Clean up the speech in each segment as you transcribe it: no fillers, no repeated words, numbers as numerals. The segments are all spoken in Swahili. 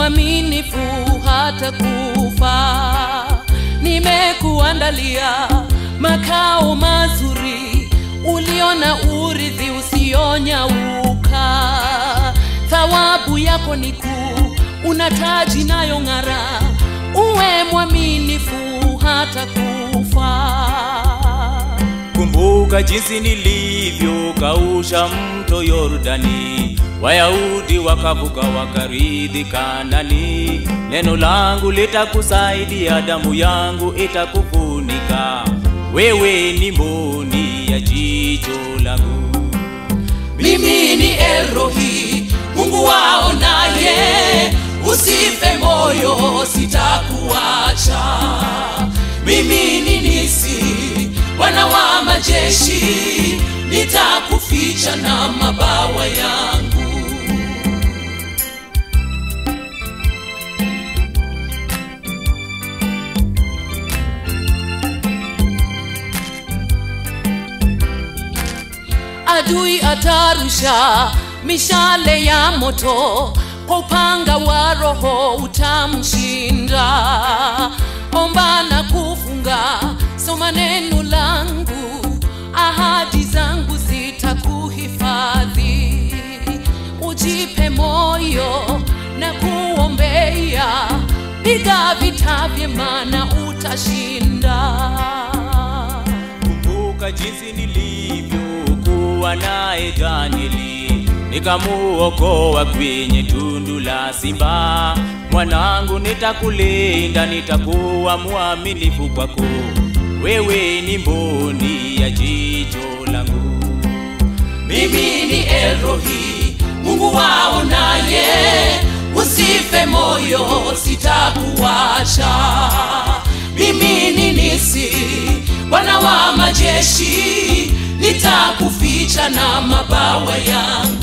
mwaminifu hata kufa. Nimekuandalia makao mazuri, uliona urithi usionyauka. Thawabu yako ni kuu, una taji nayo ng'ara, uwe mwaminifu hata kufa. Kumbuka jinsi nilivyo kausha mto Yordani, Wayahudi wakavuka wakarithi Kanaani. Neno langu litakusaidia, damu yangu itakufunika, wewe ni mboni ya jicho langu. Mimi ni Elohi, Mungu waonaye, usife moyo, sitakuacha. Mimi ni Nisi, Bwana wa majeshi, nitakuficha na mabawa yangu. Adui atarusha mishale ya moto, kwa upanga wa Roho utamshinda. Omba na kufunga, soma neno langu, ahadi zangu zitakuhifadhi. Ujipe moyo na kuombea, piga vita vyema na utashinda. Kumbuka jinsi nilivyokuwa naye Danieli, nikamuokoa kwenye tundu la simba. Mwanangu, nitakulinda, nitakuwa mwaminifu kwako, wewe ni mboni ya jicho langu. Mimi ni Elohi, Mungu waonaye, usife moyo, sitakuacha. Mimi ni Nisi, Bwana wa majeshi, nitakuficha na mabawa yangu.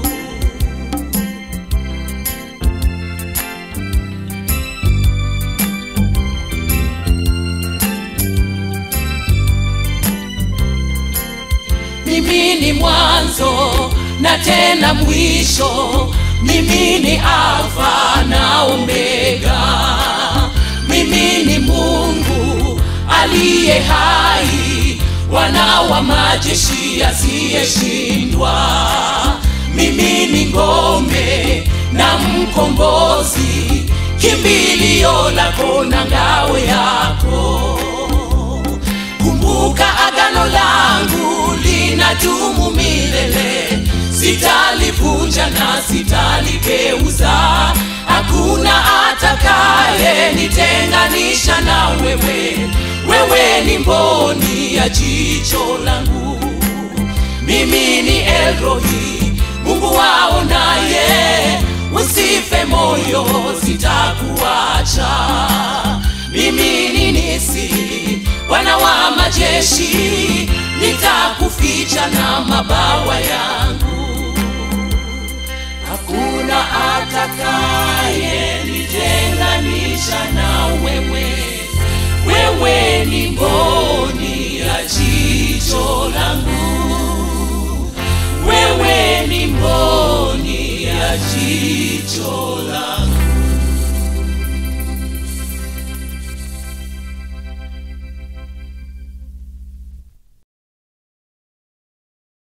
Mimi ni mwanzo na tena mwisho, mimi ni Alfa na Omega. Mimi ni Mungu aliye hai, Bwana wa majeshi asiyeshindwa. Mimi ni ngome na mkombozi, kimbilio lako na ngao yako. Kumbuka agano langu linadumu milele, sitalivunja na sitaligeuza. Hakuna atakaye nitenganisha na wewe, wewe ni mboni ya jicho langu. Mimi ni Elohi, Mungu waonaye, usife moyo, sitakuacha. Mimi ni Nisi, Bwana wa majeshi, nitakuficha na mabawa yangu. Hakuna atakaye nitenganisha na wewe, wewe ni mboni